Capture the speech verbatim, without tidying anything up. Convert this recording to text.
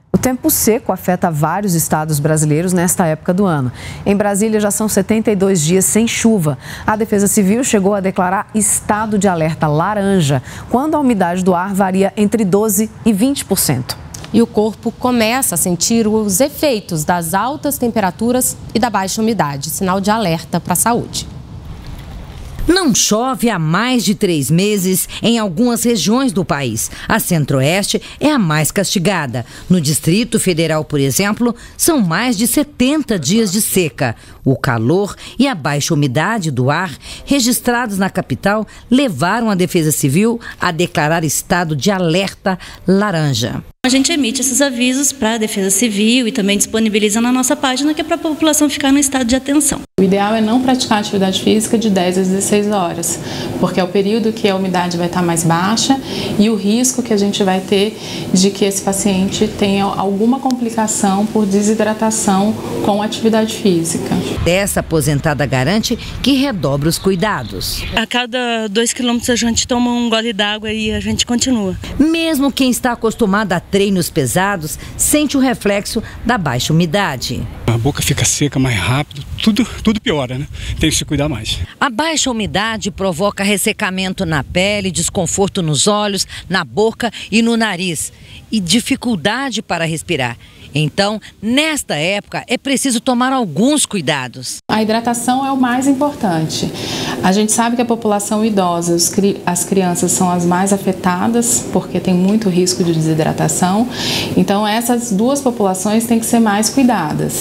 O tempo seco afeta vários estados brasileiros nesta época do ano. Em Brasília, já são setenta e dois dias sem chuva. A Defesa Civil chegou a declarar estado de alerta laranja, quando a umidade do ar varia entre doze e vinte por cento. E o corpo começa a sentir os efeitos das altas temperaturas e da baixa umidade, sinal de alerta para a saúde. Não chove há mais de três meses em algumas regiões do país. A Centro-Oeste é a mais castigada. No Distrito Federal, por exemplo, são mais de setenta dias de seca. O calor e a baixa umidade do ar registrados na capital levaram a Defesa Civil a declarar estado de alerta laranja. A gente emite esses avisos para a Defesa Civil e também disponibiliza na nossa página, que é para a população ficar no estado de atenção. O ideal é não praticar atividade física de dez às dezesseis horas, porque é o período que a umidade vai estar mais baixa e o risco que a gente vai ter de que esse paciente tenha alguma complicação por desidratação com atividade física. Essa aposentada garante que redobra os cuidados. A cada dois quilômetros a gente toma um gole d'água e a gente continua. Mesmo quem está acostumado a treinos pesados sente o reflexo da baixa umidade. A boca fica seca mais rápido, tudo, tudo piora, né? Tem que se cuidar mais. A baixa umidade provoca ressecamento na pele, desconforto nos olhos, na boca e no nariz e dificuldade para respirar. Então, nesta época, é preciso tomar alguns cuidados. A hidratação é o mais importante. A gente sabe que a população idosa, as crianças são as mais afetadas, porque tem muito risco de desidratação. Então, essas duas populações têm que ser mais cuidadas.